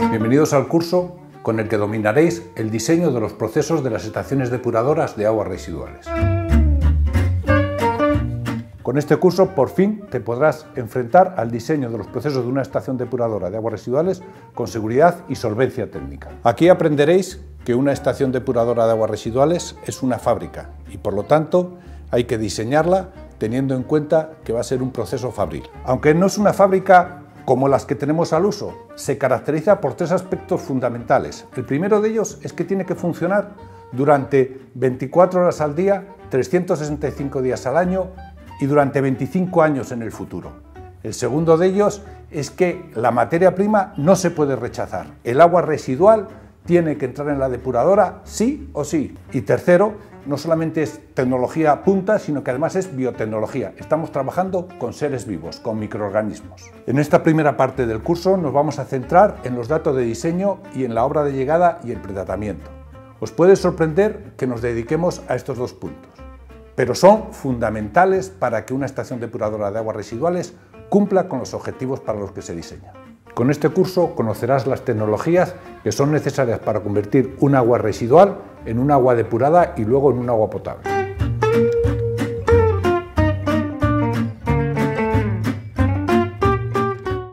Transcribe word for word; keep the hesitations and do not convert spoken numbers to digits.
Bienvenidos al curso con el que dominaréis el diseño de los procesos de las estaciones depuradoras de aguas residuales. Con este curso, por fin, te podrás enfrentar al diseño de los procesos de una estación depuradora de aguas residuales con seguridad y solvencia técnica. Aquí aprenderéis que una estación depuradora de aguas residuales es una fábrica y, por lo tanto, hay que diseñarla teniendo en cuenta que va a ser un proceso fabril. Aunque no es una fábrica como las que tenemos al uso, se caracteriza por tres aspectos fundamentales. El primero de ellos es que tiene que funcionar durante veinticuatro horas al día, trescientos sesenta y cinco días al año y durante veinticinco años en el futuro. El segundo de ellos es que la materia prima no se puede rechazar. El agua residual tiene que entrar en la depuradora sí o sí. Y tercero, no solamente es tecnología punta, sino que además es biotecnología. Estamos trabajando con seres vivos, con microorganismos. En esta primera parte del curso nos vamos a centrar en los datos de diseño y en la obra de llegada y el pretratamiento. Os puede sorprender que nos dediquemos a estos dos puntos, pero son fundamentales para que una estación depuradora de aguas residuales cumpla con los objetivos para los que se diseña. Con este curso conocerás las tecnologías que son necesarias para convertir un agua residual en un agua depurada y luego en un agua potable.